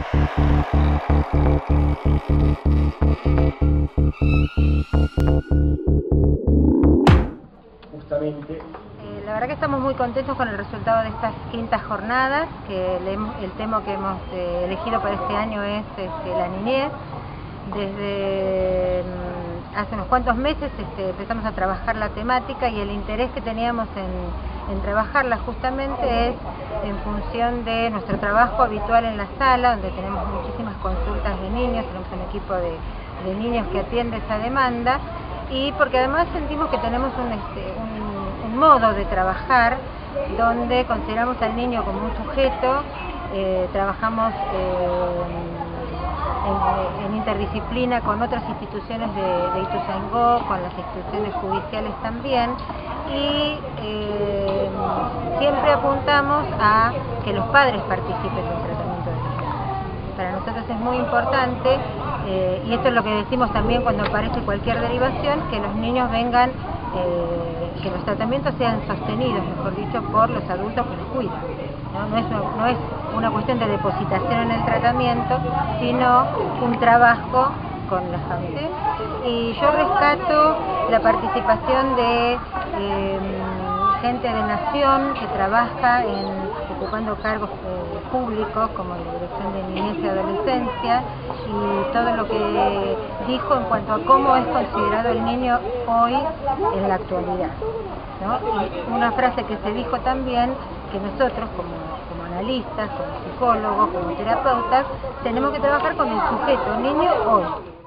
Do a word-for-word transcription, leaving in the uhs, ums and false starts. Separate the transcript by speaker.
Speaker 1: Justamente.
Speaker 2: Eh, la verdad que estamos muy contentos con el resultado de estas quintas jornadas, que le hemos, el tema que hemos eh, elegido para este año es este, la niñez. Desde mm, hace unos cuantos meses este, empezamos a trabajar la temática y el interés que teníamos en, en trabajarla justamente es en función de nuestro trabajo habitual en la sala, donde tenemos muchísimas consultas de niños, tenemos un equipo de, de niños que atiende esa demanda, y porque además sentimos que tenemos un, este, un, un modo de trabajar donde consideramos al niño como un sujeto, eh, trabajamos eh, en, en interdisciplina con otras instituciones de, de Ituzaingó, con las instituciones judiciales también, y eh, siempre apuntamos a que los padres participen del tratamiento de niños. Para nosotros es muy importante, eh, y esto es lo que decimos también cuando aparece cualquier derivación, que los niños vengan, eh, que los tratamientos sean sostenidos, mejor dicho, por los adultos que los cuidan. ¿no? No es, no es una cuestión de depositación en el tratamiento, sino un trabajo con las familias. Y yo rescato la participación de eh, gente de Nación que trabaja en, ocupando cargos eh, públicos como la Dirección de Niñez y Adolescencia, y todo lo que dijo en cuanto a cómo es considerado el niño hoy en la actualidad, ¿no? Y una frase que se dijo también, que nosotros como, como analistas, como psicólogos, como terapeutas, tenemos que trabajar con el sujeto, niño hoy.